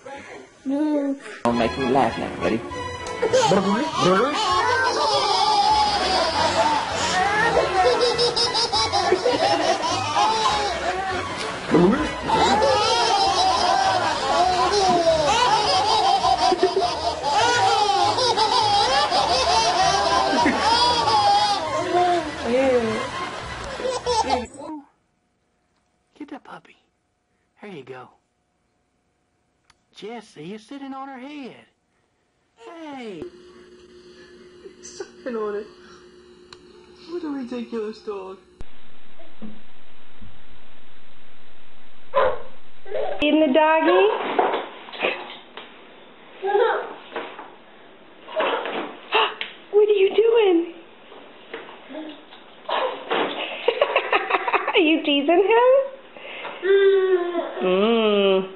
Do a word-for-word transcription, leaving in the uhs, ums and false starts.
No. Don't make me laugh now. Ready? Get that puppy. There you go. Jessie, you're sitting on her head. Hey. Sucking on it. What a ridiculous dog. Eating the doggy? What are you doing? Are you teasing him? Mmm.